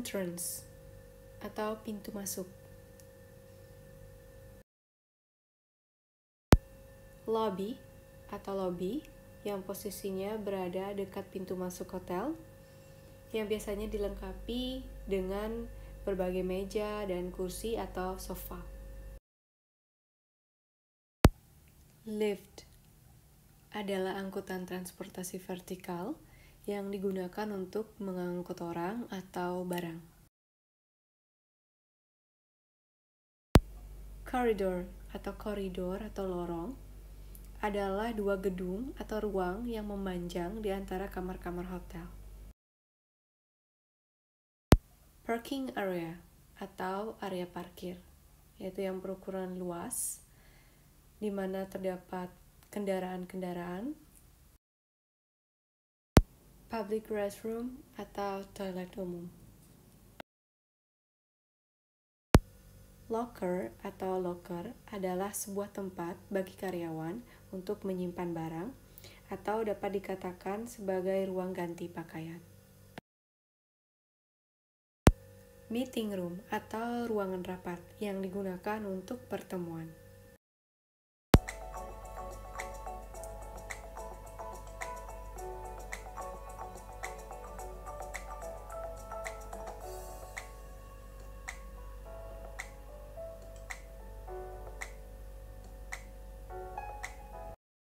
Entrance atau pintu masuk. Lobby atau lobby yang posisinya berada dekat pintu masuk hotel, yang biasanya dilengkapi dengan berbagai meja dan kursi atau sofa. Lift adalah angkutan transportasi vertikal yang digunakan untuk mengangkut orang atau barang. Koridor atau koridor atau lorong adalah dua gedung atau ruang yang memanjang di antara kamar-kamar hotel. Parking area atau area parkir, yaitu yang berukuran luas, di mana terdapat kendaraan-kendaraan. Public restroom atau toilet umum. Locker atau locker adalah sebuah tempat bagi karyawan untuk menyimpan barang atau dapat dikatakan sebagai ruang ganti pakaian. Meeting room atau ruangan rapat yang digunakan untuk pertemuan.